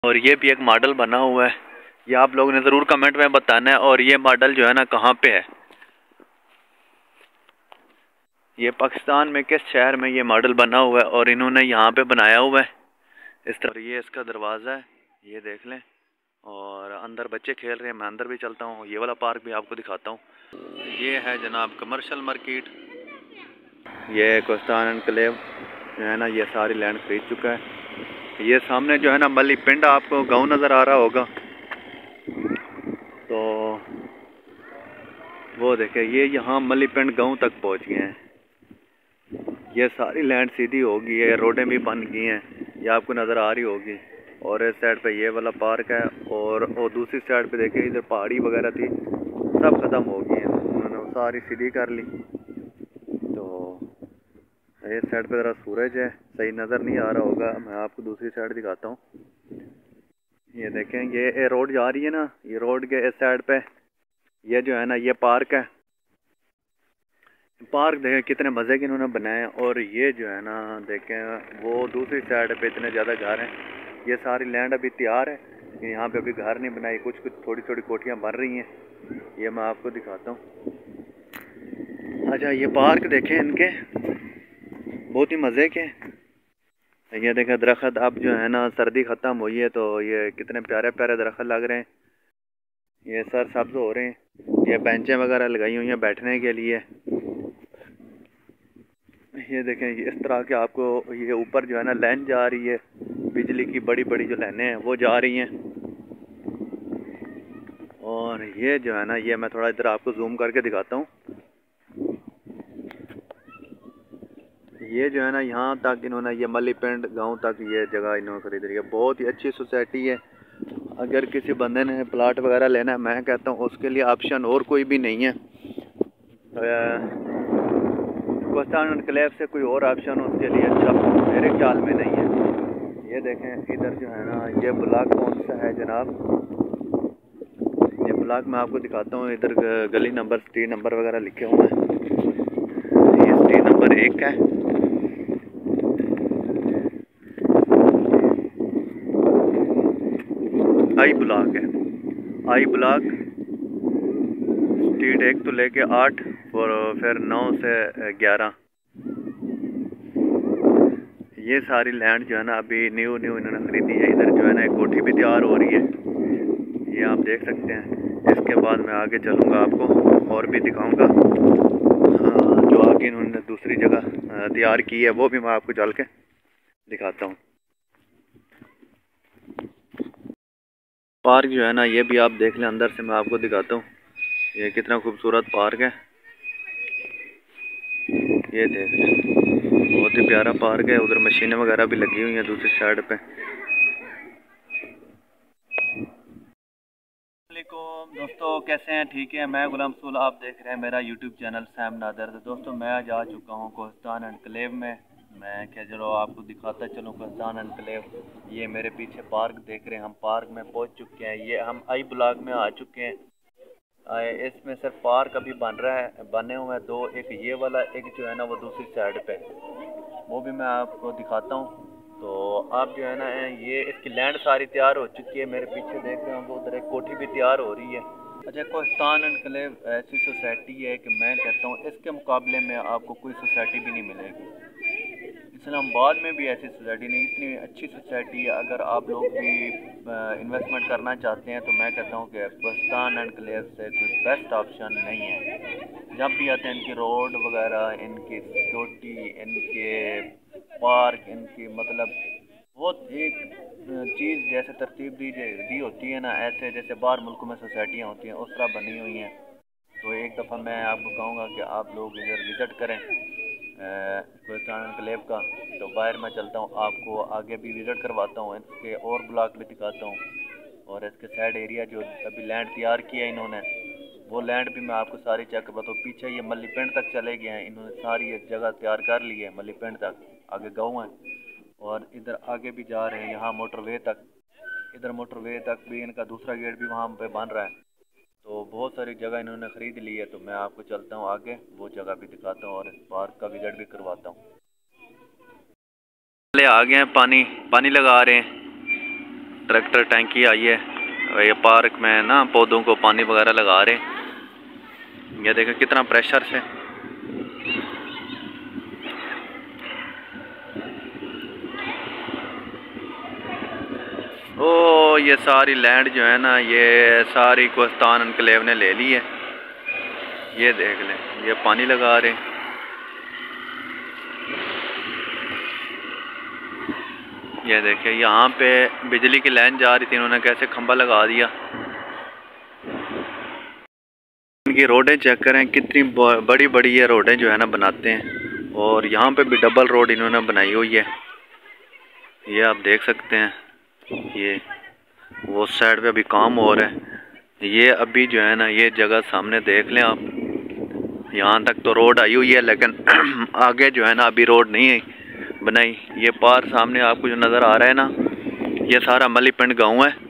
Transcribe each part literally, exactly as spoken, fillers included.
और ये भी एक मॉडल बना हुआ है, ये आप लोगों ने ज़रूर कमेंट में बताना है। और ये मॉडल जो है ना कहाँ पे है, ये पाकिस्तान में किस शहर में ये मॉडल बना हुआ है और इन्होंने यहाँ पे बनाया हुआ है इस तरह। ये इसका दरवाज़ा है, ये देख लें। और अंदर बच्चे खेल रहे हैं, मैं अंदर भी चलता हूँ, ये वाला पार्क भी आपको दिखाता हूँ। ये है जनाब कमर्शियल मार्केट, ये कोस्तान एनक्लेव जो है ना ये सारी लैंड खरीद चुका है। ये सामने जो है ना मली पिंड आपको गांव नज़र आ रहा होगा, तो वो देखे ये यहाँ मली पिंड गांव तक पहुँच गए हैं। ये सारी लैंड सीधी होगी, ये रोडें भी बन गई हैं, ये आपको नज़र आ रही होगी। और इस साइड पे ये वाला पार्क है, और और दूसरी साइड पे देखिए इधर पहाड़ी वगैरह थी, सब ख़त्म हो गई हैं, उन्होंने सारी सीधी कर ली। तो इस साइड पे ज़रा सूरज है, सही नज़र नहीं आ रहा होगा, मैं आपको दूसरी साइड दिखाता हूँ। ये देखें ये रोड जा रही है ना, ये रोड के इस साइड पे ये जो है ना ये पार्क है। पार्क देखें कितने मज़े के इन्होंने बनाए। और ये जो है ना देखें वो दूसरी साइड पे इतने ज़्यादा घर हैं, ये सारी लैंड अभी तैयार है, यहाँ पे अभी घर नहीं बनाई, कुछ कुछ थोड़ी थोड़ी कोठियाँ बन रही हैं, ये मैं आपको दिखाता हूँ। अच्छा ये पार्क देखें इनके बहुत ही मज़े के। ये देखें दरख्त, अब जो है ना सर्दी ख़त्म हुई है तो ये कितने प्यारे प्यारे दरख्त लग रहे हैं, ये सर सब्ज़ हो रहे हैं। ये बेंचें वगैरह लगाई हुई हैं बैठने के लिए। ये देखें इस तरह के आपको ये ऊपर जो है ना लाइन जा रही है, बिजली की बड़ी बड़ी जो लाइनें हैं वो जा रही हैं। और ये जो है ना ये मैं थोड़ा इधर आपको जूम करके दिखाता हूँ। ये जो है ना यहाँ तक इन्होंने ये मली पिंड गाँव तक ये जगह इन्होंने खरीद रही है, बहुत ही अच्छी सोसाइटी है। अगर किसी बंदे ने प्लाट वगैरह लेना है, मैं कहता हूँ उसके लिए ऑप्शन और कोई भी नहीं है, कोस्तान एनक्लेव से कोई और ऑप्शन उसके लिए अच्छा मेरे ख्याल में नहीं है। ये देखें इधर जो है ना ये ब्लॉक कौन सा है जनाब, ये ब्लॉक मैं आपको दिखाता हूँ। इधर गली नंबर स्ट्रीट नंबर वगैरह लिखे हुए हैं, ये स्ट्रीट नंबर एक है। आई ब्लॉक है, आई ब्लॉक स्ट्रीट एक तो लेके आठ और फिर नौ से ग्यारह, ये सारी लैंड जो है ना अभी न्यू न्यू इन्होंने खरीदी है। इधर जो है ना एक कोठी भी तैयार हो रही है, ये आप देख सकते हैं। इसके बाद मैं आगे चलूँगा, आपको और भी दिखाऊंगा जो आगे इन्होंने दूसरी जगह तैयार की है, वो भी मैं आपको चल के दिखाता हूँ। पार्क जो है ना ये भी आप देख लें, अंदर से मैं आपको दिखाता हूँ, ये कितना खूबसूरत पार्क है, ये देख लें बहुत ही प्यारा पार्क है। उधर मशीनें वगैरह भी लगी हुई हैं दूसरी साइड पे। वालेकुम दोस्तों, कैसे हैं? ठीक है, मैं गुलाम रसूल, आप देख रहे हैं मेरा यूट्यूब चैनल सैम नादर। तो दोस्तों मैं आज आ चुका हूँ कोस्तान एनक्लेव में, मैं क्या चलो आपको दिखाता चलूँ कोस्तान एनक्लेव। ये मेरे पीछे पार्क देख रहे हैं, हम पार्क में पहुँच चुके हैं, ये हम आई ब्लॉक में आ चुके हैं। इसमें सिर्फ पार्क अभी बन रहा है, बने हुए हैं दो, एक ये वाला, एक जो है ना वो दूसरी साइड पे, वो भी मैं आपको दिखाता हूँ। तो आप जो है ना ये इसकी लैंड सारी तैयार हो चुकी है, मेरे पीछे देख रहे होंगे उधर एक कोठी भी तैयार हो रही है। अच्छा कोस्तान एनक्लेव ऐसी सोसाइटी है कि मैं कहता हूँ इसके मुकाबले में आपको कोई सोसाइटी भी नहीं मिलेगी। इस्लामाबाद में भी ऐसी सोसाइटी नहीं, इतनी अच्छी सोसाइटी है। अगर आप लोग भी इन्वेस्टमेंट करना चाहते हैं तो मैं कहता हूँ कि कोस्तान एनक्लेव से कोई बेस्ट ऑप्शन नहीं है। जब भी आते हैं इनकी रोड वगैरह, इनकी सिक्योरिटी, इनके पार्क, इनकी मतलब बहुत एक चीज़ जैसे तरतीब दी दी होती है ना, ऐसे जैसे बाहर मुल्कों में सोसाइटियाँ होती हैं उस तरह बनी हुई हैं। तो एक दफ़ा मैं आपको कहूँगा कि आप लोग इधर विज़िट करें कोस्तान एनक्लेव का। तो बाहर मैं चलता हूँ, आपको आगे भी विज़िट करवाता हूँ, इसके और ब्लॉक भी दिखाता हूँ। और इसके साइड एरिया जो अभी लैंड तैयार किया है इन्होंने, वो लैंड भी मैं आपको सारी चेक करवाता हूँ। पीछे ये मली पिंड तक चले गए हैं, इन्होंने सारी एक जगह तैयार कर ली है मली पिंड तक, आगे गाँव है। और इधर आगे भी जा रहे हैं यहाँ मोटरवे तक, इधर मोटरवे तक भी इनका दूसरा गेट भी वहाँ पे बन रहा है। तो बहुत सारी जगह इन्होंने ख़रीद ली है, तो मैं आपको चलता हूँ आगे, वो जगह भी दिखाता हूँ और इस पार्क का विज़िट भी करवाता हूँ। आ गए हैं, पानी पानी लगा रहे हैं। ट्रैक्टर टैंकी आई है। ये पार्क में ना पौधों को पानी वगैरह लगा रहे हैं। ये देखें कितना प्रेशर से। ओ ये सारी लैंड जो है ना, ये सारी कोस्तान एनक्लेव ने ले ली है। ये देख लें, ये पानी लगा रहे हैं। ये देखिए यहाँ पे बिजली की लाइन जा रही थी, इन्होंने कैसे खंभा लगा दिया। इनकी रोडें चेक करें कितनी बड़ी बड़ी ये रोडें जो है ना बनाते हैं। और यहाँ पे भी डबल रोड इन्होंने बनाई हुई है, ये आप देख सकते हैं। ये वो साइड पे अभी काम हो रहा है। ये अभी जो है ना, ये जगह सामने देख लें आप, यहाँ तक तो रोड आई हुई है, लेकिन आगे जो है ना अभी रोड नहीं है बनाई। ये पार सामने आपको जो नज़र आ रहा है ना, ये सारा मली पिंड गाँव है।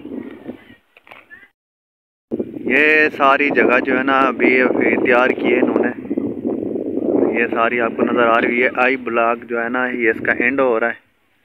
ये सारी जगह जो है ना अभी अभी तैयार की है इन्होंने। ये सारी आपको नज़र आ रही है। आई ब्लॉक जो है ना, ये इसका एंड हो रहा है।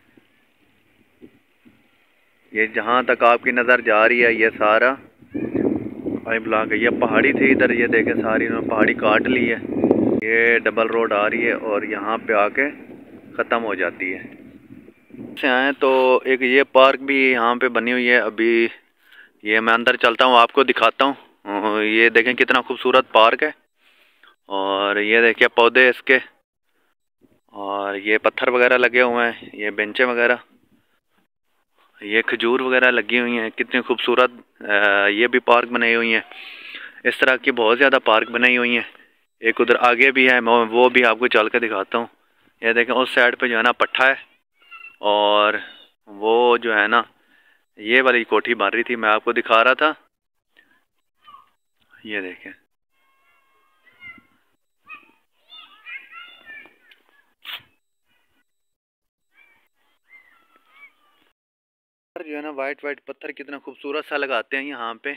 ये जहाँ तक आपकी नज़र जा रही है ये सारा आई ब्लॉक है। ये पहाड़ी थी इधर, ये देखे सारी इन्होंने पहाड़ी काट ली है। ये डबल रोड आ रही है और यहाँ पे आके ख़त्म हो जाती है। से आए तो एक ये पार्क भी यहाँ पे बनी हुई है। अभी ये मैं अंदर चलता हूँ, आपको दिखाता हूँ। ये देखें कितना खूबसूरत पार्क है। और ये देखिए पौधे इसके, और ये पत्थर वगैरह लगे हुए हैं, ये बेंचें वगैरह, ये खजूर वगैरह लगी हुई हैं। कितनी खूबसूरत ये भी पार्क बनाई हुई हैं। इस तरह की बहुत ज़्यादा पार्क बनाई हुई हैं। एक उधर आगे भी है, मैं वो भी आपको चल के दिखाता हूँ। ये देखें उस साइड पे जो है ना पट्ठा है, और वो जो है ना ये वाली कोठी बन रही थी, मैं आपको दिखा रहा था। ये देखें जो है ना वाइट वाइट पत्थर कितना खूबसूरत सा लगाते हैं यहाँ पे।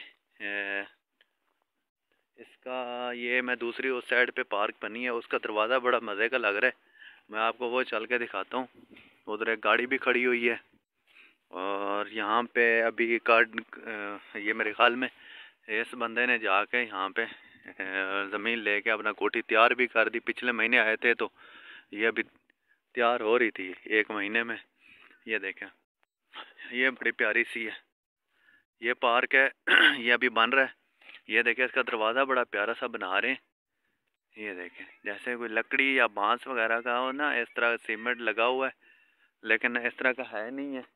इसका ये मैं दूसरी उस साइड पे पार्क बनी है, उसका दरवाज़ा बड़ा मज़े का लग रहा है। मैं आपको वो चल के दिखाता हूँ। उधर एक गाड़ी भी खड़ी हुई है। और यहाँ पे अभी कार्ड ये मेरे ख्याल में इस बंदे ने जाके यहाँ पे ज़मीन लेके अपना कोठी तैयार भी कर दी। पिछले महीने आए थे तो ये अभी तैयार हो रही थी एक महीने में। ये देखें ये बड़ी प्यारी सी है, ये पार्क है। ये अभी बन रहा है। ये देखें इसका दरवाज़ा बड़ा प्यारा सा बना रहे हैं। ये देखें जैसे कोई लकड़ी या बांस वगैरह का हो ना, इस तरह सीमेंट लगा हुआ है, लेकिन इस तरह का है नहीं है।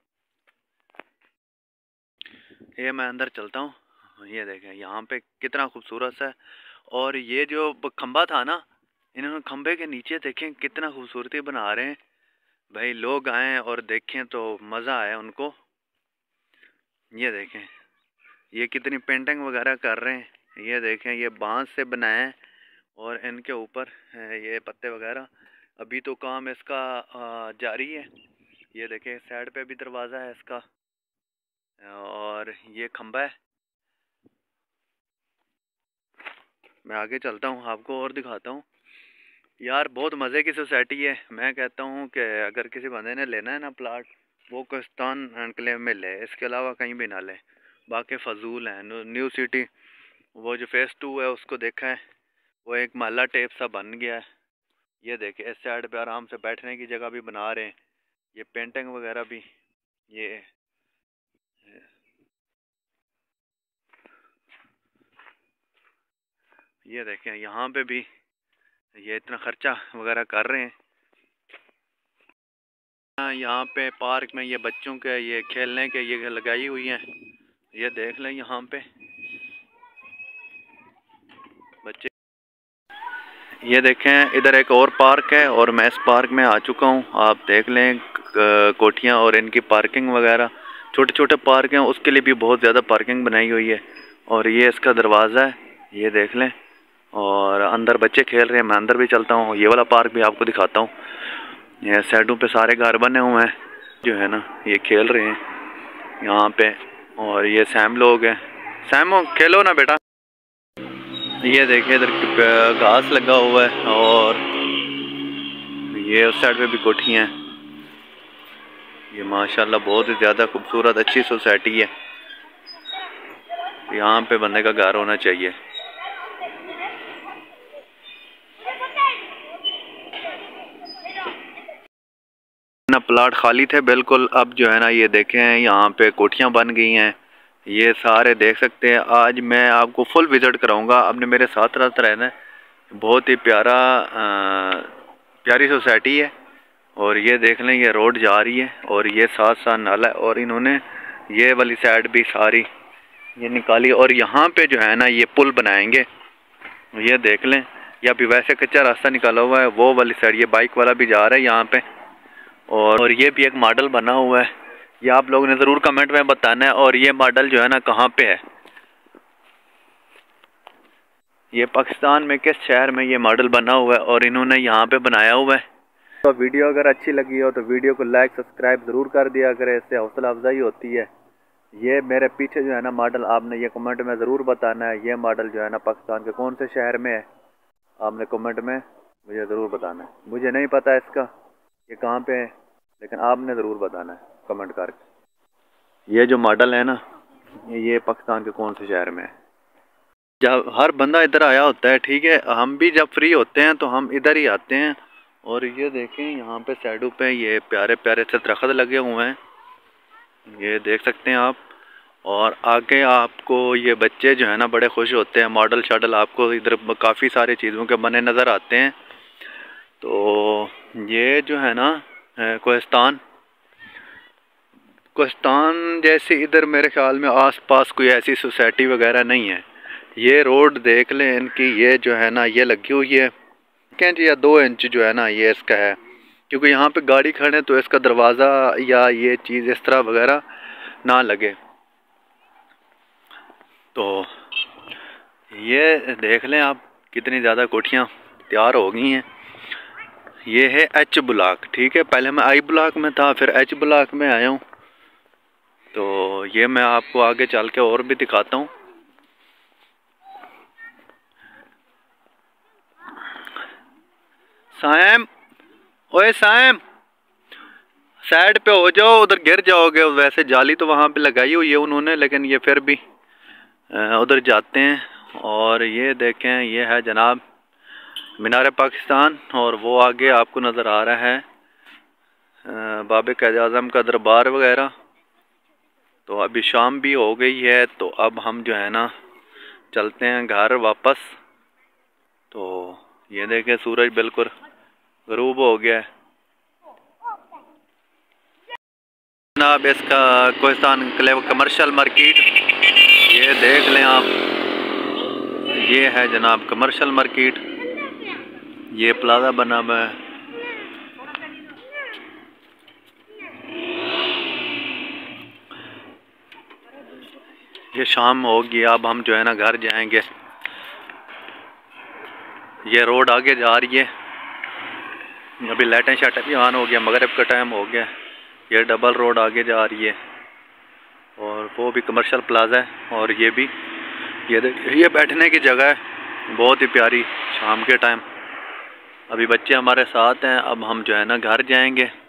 ये मैं अंदर चलता हूँ। ये देखें यहाँ पे कितना खूबसूरत सा है। और ये जो खंबा था ना, इन्होंने खंबे के नीचे देखें कितना खूबसूरती बना रहे हैं। भाई लोग आएँ और देखें तो मज़ा आए उनको। ये देखें ये कितनी पेंटिंग वगैरह कर रहे हैं। ये देखें ये बांस से बनाए हैं और इनके ऊपर ये पत्ते वगैरह। अभी तो काम इसका जारी है। ये देखें साइड पे भी दरवाज़ा है इसका, और ये खंबा है। मैं आगे चलता हूँ, आपको और दिखाता हूँ। यार बहुत मज़े की सोसाइटी है। मैं कहता हूँ कि अगर किसी बंदे ने लेना है ना प्लाट, वो कोस्तान एनक्लेव में ले, इसके अलावा कहीं भी ना ले। बाकी फजूल हैं। न्यू सिटी वो जो फेज़ टू है उसको देखा है, वो एक महल्ला टाइप सा बन गया है। ये देखे इस साइड पे आराम से बैठने की जगह भी बना रहे हैं। ये पेंटिंग वगैरह भी, ये ये देखें यहाँ पे भी ये इतना खर्चा वगैरह कर रहे हैं। यहाँ पे पार्क में ये बच्चों के ये खेलने के ये लगाई हुई हैं। ये देख लें यहाँ पे बच्चे। ये देखें इधर एक और पार्क है, और मैं इस पार्क में आ चुका हूँ। आप देख लें कोठियाँ और इनकी पार्किंग वगैरह। छोटे छोटे पार्क हैं, उसके लिए भी बहुत ज़्यादा पार्किंग बनाई हुई है। और ये इसका दरवाज़ा है, ये देख लें। और अंदर बच्चे खेल रहे हैं। मैं अंदर भी चलता हूँ, ये वाला पार्क भी आपको दिखाता हूँ। ये साइडों पे सारे घर बने हुए हैं जो है ना, ये खेल रहे हैं यहाँ पे। और ये सैम लोग हैं। सैमो खेलो ना बेटा। ये देखिए इधर घास लगा हुआ है, और ये उस साइड पे भी कोठियाँ हैं। ये माशाल्लाह बहुत ही ज़्यादा खूबसूरत अच्छी सोसाइटी है। यहाँ पे बंदे का घर होना चाहिए। ना प्लाट खाली थे बिल्कुल, अब जो है ना ये देखें यहाँ पे कोठियाँ बन गई हैं, ये सारे देख सकते हैं। आज मैं आपको फुल विज़िट कराऊंगा, आपने मेरे साथ साथ रहना है। बहुत ही प्यारा आ, प्यारी सोसाइटी है। और ये देख लें ये रोड जा रही है और ये साथ साथ नाला है और इन्होंने ये वाली साइड भी सारी ये निकाली और यहाँ पे जो है ना ये पुल बनाएंगे। ये देख लें, या अभी वैसे कच्चा रास्ता निकाला हुआ है, वो वाली साइड ये बाइक वाला भी जा रहा है यहाँ पे। और और ये भी एक मॉडल बना हुआ है, ये आप लोगों ने ज़रूर कमेंट में बताना है। और ये मॉडल जो है ना कहाँ पे है, ये पाकिस्तान में किस शहर में ये मॉडल बना हुआ है और इन्होंने यहाँ पे बनाया हुआ है। तो वीडियो अगर अच्छी लगी हो तो वीडियो को लाइक सब्सक्राइब ज़रूर कर दिया करें, इससे हौसला अफजाई होती है। ये मेरे पीछे जो है ना मॉडल, आपने ये कमेंट में ज़रूर बताना है ये मॉडल जो है ना पाकिस्तान के कौन से शहर में है, आपने कमेंट में मुझे ज़रूर बताना है। मुझे नहीं पता इसका ये कहाँ पे है, लेकिन आपने ज़रूर बताना है कमेंट करके। ये जो मॉडल है ना ये पाकिस्तान के कौन से शहर में है। जब हर बंदा इधर आया होता है, ठीक है, हम भी जब फ्री होते हैं तो हम इधर ही आते हैं। और ये देखें यहाँ पे साइडों पे ये प्यारे प्यारे से दरख्त लगे हुए हैं, ये देख सकते हैं आप। और आगे आपको ये बच्चे जो है ना बड़े खुश होते हैं, मॉडल शाडल आपको इधर काफ़ी सारी चीज़ों के बने नज़र आते हैं। तो ये जो है ना कोहिस्तान कोहिस्तान जैसे इधर मेरे ख्याल में आसपास कोई ऐसी सोसाइटी वगैरह नहीं है। ये रोड देख लें इनकी, ये जो है ना ये लगी हुई है इंच या दो इंच जो है ना ये इसका है, क्योंकि यहाँ पे गाड़ी खड़े तो इसका दरवाज़ा या ये चीज़ इस तरह वगैरह ना लगे। तो ये देख लें आप कितनी ज़्यादा कोठियाँ तैयार हो गई हैं। ये है एच ब्लॉक, ठीक है, पहले मैं आई ब्लॉक में था फिर एच ब्लॉक में आया हूँ। तो ये मैं आपको आगे चल के और भी दिखाता हूँ। साइम, ओए साइम, साइड पे हो जाओ, उधर गिर जाओगे। वैसे जाली तो वहाँ पे लगाई हुई है उन्होंने, लेकिन ये फिर भी उधर जाते हैं। और ये देखें ये है जनाब मीनार पाकिस्तान, और वो आगे आपको नज़र आ रहा है बाबे क़ायद आज़म का दरबार वगैरह। तो अभी शाम भी हो गई है, तो अब हम जो है ना चलते हैं घर वापस। तो ये देखें सूरज बिल्कुल ग़रूब हो गया है जनाब। इसका कोहिस्तान एनक्लेव कमर्शियल मार्केट ये देख लें आप, ये है जनाब कमर्शियल मार्केट, ये प्लाजा बना हुआ है। ये शाम होगी, अब हम जो है ना घर जाएंगे। ये रोड आगे जा रही है, अभी लाइटें शाइटें भी ऑन हो गया, मगरिब का टाइम हो गया। ये डबल रोड आगे जा रही है और वो भी कमर्शियल प्लाजा है। और ये भी ये ये बैठने की जगह है बहुत ही प्यारी शाम के टाइम। अभी बच्चे हमारे साथ हैं, अब हम जो है ना घर जाएंगे।